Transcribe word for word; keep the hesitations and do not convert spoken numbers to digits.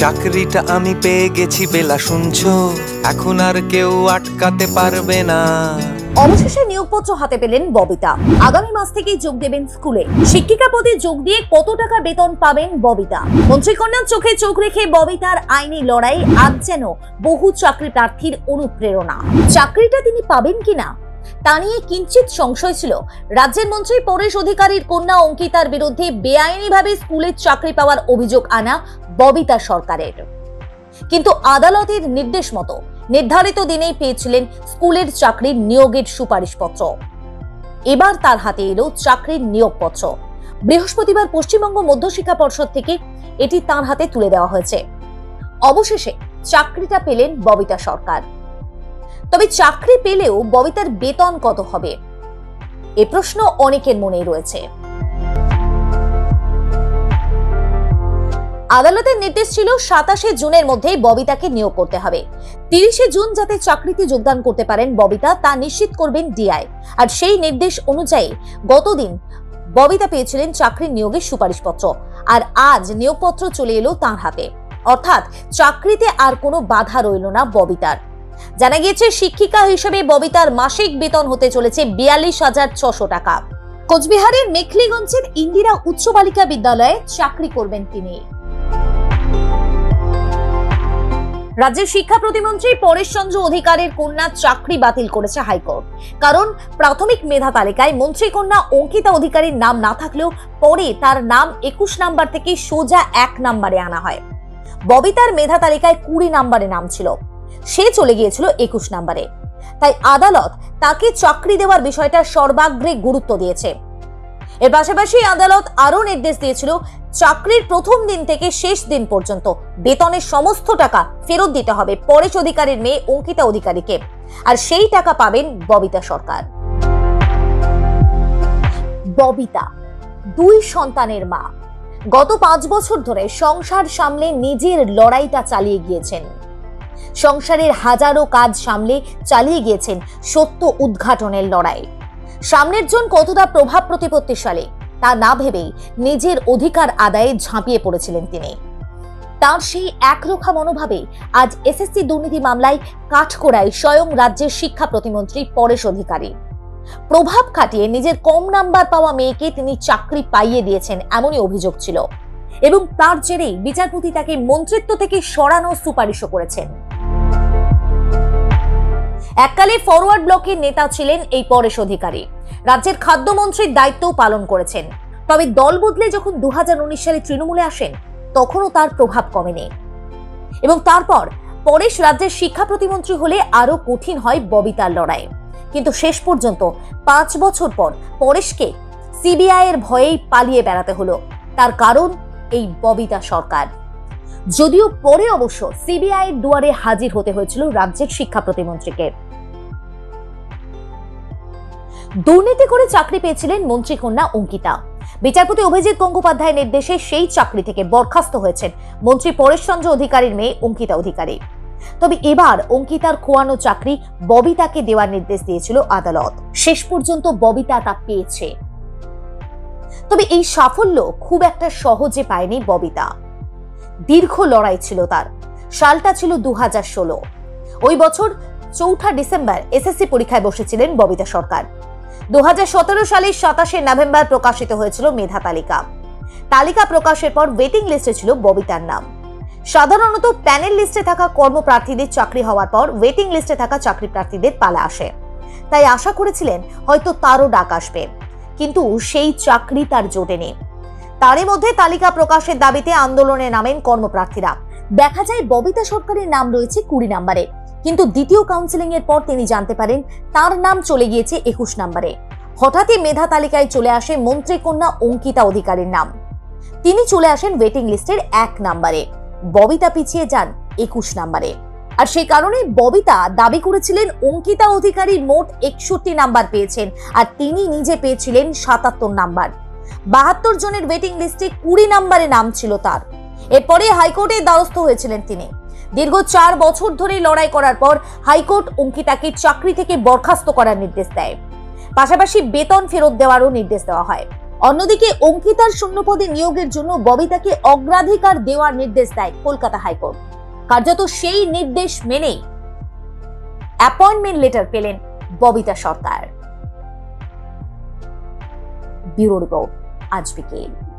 চাকরিটা আমি পেয়ে গেছি বেলা, শুনছো? এখন আর কেউ আটকাতে পারবে না। অবশেষে নিয়োগপত্র হাতে পেলেন ববিতা। আগামী মাস থেকেই যোগ দেবেন স্কুলে। শিক্ষিকা পদে যোগ দিয়ে কত টাকা বেতন পাবেন ববিতা? মন্ত্রীকন্যার চোখে চোখ রেখে ববিতার আইনি লড়াই আজ যেন বহু চাকরি প্রার্থীর অনুপ্রেরণা। চাকরিটা তিনি পাবেন কিনা তা নিয়ে কিঞ্চিত সংশয় ছিল রাজ্যের মন্ত্রী পরেশ অধিকারীর কন্যা অঙ্কিতার বিরুদ্ধে বেআইনিভাবে স্কুলের চাকরি পাওয়ার অভিযোগ আনা ববিতা সরকারের। কিন্তু আদালতের নির্দেশ মতো নির্ধারিত দিনেই পেয়েছিলেন স্কুলের চাকরির নিয়োগের সুপারিশপত্র। এবার তার হাতে এলো চাকরির নিয়োগপত্র। বৃহস্পতিবার পশ্চিমবঙ্গ মধ্যশিক্ষা পর্ষদ থেকে এটি তার হাতে তুলে দেওয়া হয়েছে। অবশেষে চাকরিটা পেলেন ববিতা সরকার। তবে চাকরি পেলেও ববিতার বেতন কত হবে, এ প্রশ্ন অনেকের মনেই রয়েছে। আদালতের নির্দেশ ছিল সাতাশে জুনের মধ্যেই ববিতাকে নিয়োগ করতে হবে। তিরিশে জুন যাতে চাকরিতে যোগদান করতে পারেন ববিতা, তা নিশ্চিত করবেন ডিআই। আর সেই নির্দেশ অনুযায়ী গতদিন ববিতা পেয়েছিলেন চাকরির নিয়োগের সুপারিশপত্র। আর আজ নিয়োগপত্র চলে এলো তাঁর হাতে। অর্থাৎ চাকরিতে আর কোনো বাধা রইল না ববিতার। জানা গিয়েছে শিক্ষিকা হিসেবে ববিতার মাসিক বেতন হতে চলেছে বিয়াল্লিশ হাজার ছশো টাকা। কোচবিহারের মেখলিগঞ্জের ইন্দিরা উচ্চ বালিকা বিদ্যালয়ে চাকরি করবেন তিনি। রাজ্যের শিক্ষা প্রতিমন্ত্রী পরেশ চন্দ্র অধিকারীর কন্যার চাকরি বাতিল করেছে হাইকোর্ট। কারণ প্রাথমিক মেধা তালিকায় মন্ত্রী কন্যা অঙ্কিতা অধিকারীর নাম না থাকলেও পরে তার নাম একুশ নাম্বার থেকে সোজা এক নাম্বারে আনা হয়। ববিতার মেধা তালিকায় কুড়ি নাম্বারে নাম ছিল, সে চলে গিয়েছিল একুশ নাম্বারে। তাই আদালত তাকে চাকরি দেওয়ার বিষয়টা সর্বাগ্রে গুরুত্ব দিয়েছে। এর পাশাপাশি আদালত আরো নির্দেশ দিয়েছিল চাকরির প্রথম দিন থেকে শেষ দিন পর্যন্ত বেতনের সমস্ত টাকা ফেরত দিতে হবে পরেশ অধিকারীর মেয়ে অঙ্কিতা অধিকারীকে। আর সেই টাকা পাবেন ববিতা সরকার। ববিতা দুই সন্তানের মা, গত পাঁচ বছর ধরে সংসার সামলে নিজের লড়াইটা চালিয়ে গিয়েছেন। সংসারের হাজারো কাজ সামলে চালিয়ে গিয়েছেন সত্য উদ্ঘাটনের লড়াই। সামনের জন কতটা প্রভাব প্রতিপত্তিশালী তা না ভেবেই নিজের অধিকার আদায়ে ঝাঁপিয়ে পড়েছিলেন তিনি। তার সেই একরোখা মনোভাবে আজ এসএসসি দুর্নীতি মামলায় কাঠগড়ায় স্বয়ং রাজ্যের শিক্ষা প্রতিমন্ত্রী পরেশ অধিকারী। প্রভাব খাটিয়ে নিজের কম নাম্বার পাওয়া মেয়েকে তিনি চাকরি পাইয়ে দিয়েছেন এমনই অভিযোগ ছিল, এবং তার জেরেই বিচারপতি তাকে মন্ত্রিত্ব থেকে সরানোর সুপারিশও করেছেন। এককালে ফরওয়ার্ড ব্লকের নেতা ছিলেন এই পরেশ অধিকারী। রাজ্যের খাদ্যমন্ত্রীর দায়িত্বও পালন করেছেন। তবে দল বদলে যখন দু হাজার উনিশ সালে তৃণমূলে আসেন তখনও তার প্রভাব কমেনি, এবং তারপর পরেশ রাজ্যের শিক্ষা প্রতিমন্ত্রী হলে আরো কঠিন হয় ববিতার লড়াই। কিন্তু শেষ পর্যন্ত পাঁচ বছর পর পরেশকে সিবিআই এর ভয়েই পালিয়ে বেড়াতে হলো। তার কারণ এই ববিতা সরকার। যদিও পরে অবশ্য সিবিআই এর দুয়ারে হাজির হতে হয়েছিল রাজ্যের শিক্ষা প্রতিমন্ত্রীকে। দুর্নীতি করে চাকরি পেয়েছিলেন মন্ত্রী কন্যা অঙ্কিতা। বিচারপতি অভিজিৎ গঙ্গোপাধ্যায়ের নির্দেশে সেই চাকরি থেকে বরখাস্ত হয়েছেন মন্ত্রী পরেশ চন্দ্র অধিকারীর মেয়ে অঙ্কিতা অধিকারী। তবে এবার অঙ্কিতার খোয়ানো চাকরি ববিতাকে দেওয়ার নির্দেশ দিয়েছিল আদালত। শেষ পর্যন্ত ববিতা তা পেয়েছে। তবে এই সাফল্য খুব একটা সহজে পায়নি ববিতা। দীর্ঘ লড়াই ছিল তার। সালটা ছিল দু হাজার ষোলো। ওই বছর চৌঠা ডিসেম্বর এসএসসি পরীক্ষায় বসেছিলেন ববিতা সরকার। দু হাজার সতেরো সালের সাতাশে নভেম্বর প্রকাশিত হয়েছিল মেধা তালিকা। তালিকা প্রকাশের পর ওয়েটিং লিস্টে ছিল ববিতার নাম। সাধারণত প্যানেল লিস্টে থাকা কর্মপ্রার্থীদের চাকরি হওয়ার পর ওয়েটিং লিস্টে থাকা চাকরি প্রার্থীদের পালা আসে। তাই আশা করেছিলেন হয়তো তারও ডাক আসবে, কিন্তু সেই চাকরি তার জোটেনি। তারই মধ্যে তালিকা প্রকাশের দাবিতে আন্দোলনে নামেন কর্মপ্রার্থীরা। দেখা যায় ববিতা সরকারের নাম রয়েছে কুড়ি নাম্বারে, কিন্তু দ্বিতীয় কাউন্সিলিং এর পর তিনি জানতে পারেন তার নাম চলে গিয়েছে একুশ নাম্বারে। হঠাৎই মেধা তালিকায় চলে আসে মন্ত্রী কন্যা অঙ্কিতা অধিকারীর নাম। তিনি চলে আসেন ওয়েটিং লিস্টের এক নাম্বারে, ববিতা পিছিয়ে যান একুশ নাম্বারে। আর সেই কারণে ববিতা দাবি করেছিলেন অঙ্কিতা অধিকারী মোট একষট্টি নাম্বার পেয়েছেন, আর তিনি নিজে পেয়েছিলেন সাতাত্তর নাম্বার। বাহাত্তর জনের ওয়েটিং লিস্টে কুড়ি নাম্বারে নাম ছিল তার। এরপরে হাইকোর্টের দ্বারস্থ হয়েছিলেন তিনি। দীর্ঘ চার বছর ধরে লড়াই করার পর হাইকোর্ট অঙ্কিতাকে চাকরি থেকে বরখাস্ত করার নির্দেশ দেয়। পাশাপাশি বেতন ফেরত দেওয়ারও নির্দেশ দেওয়া হয়। অন্যদিকে অঙ্কিতার শূন্যপদে নিয়োগের জন্য ববিতাকে অগ্রাধিকার দেওয়ার নির্দেশ দেয় কলকাতা হাইকোর্ট। কার্যত সেই নির্দেশ মেনেই অ্যাপয়েন্টমেন্ট লেটার পেলেন ববিতা সরকার। ব্যুরো রিপোর্ট, আজ বিকেল।